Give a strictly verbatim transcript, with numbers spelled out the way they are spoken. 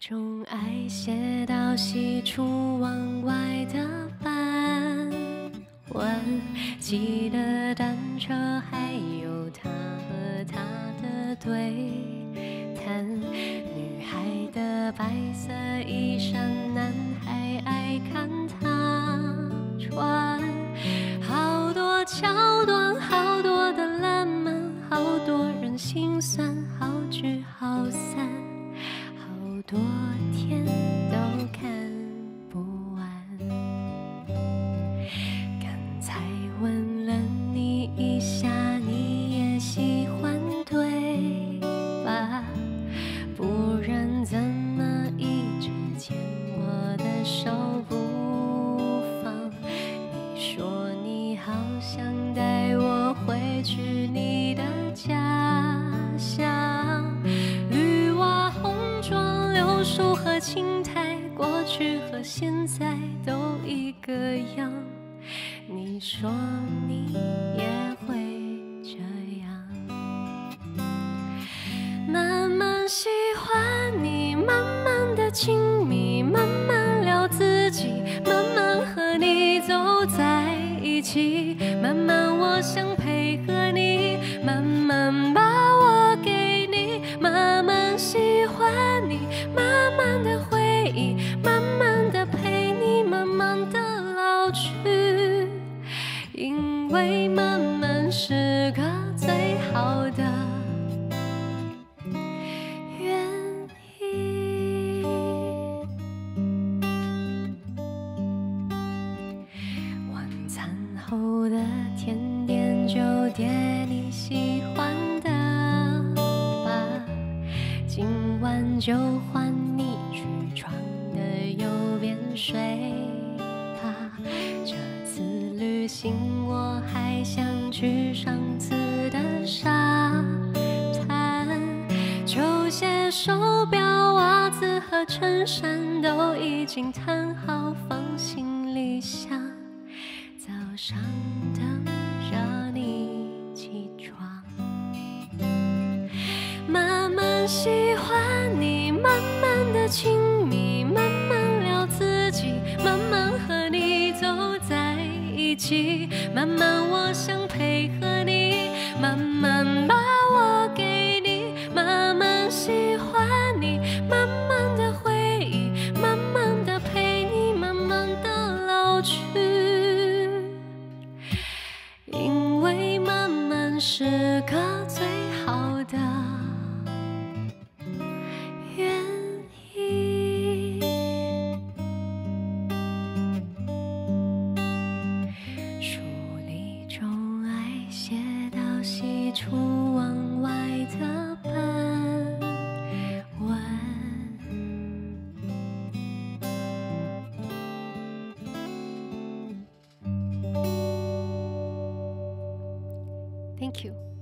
中爱写到西出望外的斑纹，记得单车还有他和他的对谈，女孩的白色衣衫，男孩爱看她穿，好多桥段，好多的浪漫，好多人心酸，好聚好散，好多天都看不完。刚才问了你一下，你也喜欢对吧？不然怎么一直牵我的手不放？你说你好想带我回去你的家乡，绿瓦红砖柳树和青苔，过去和现在都一个样。你说你也会这样，慢慢喜欢你，慢慢的亲密，慢慢聊自己，慢慢和你走在一起，慢慢我想配合你，慢慢把我给你，慢慢喜欢你，慢慢的回忆，慢慢的陪你，慢慢的老去，因为慢慢是个最好的原因。晚餐后的甜点就点你喜欢的吧，今晚就换你去床的右边睡吧。这次旅行我还想去上次的沙滩，球鞋、手表、袜子和衬衫都已经摊好，放行李箱，早上等着你起床。慢慢喜欢你，慢慢的亲密，慢慢聊自己，慢慢和你走在一起，慢慢我想配合你，慢慢把我给你，慢慢喜欢你，慢慢的回忆，慢慢的陪你，慢慢的老去，因为慢慢是个最好的原因。书里中爱写到西出望外的斑纹。Thank you.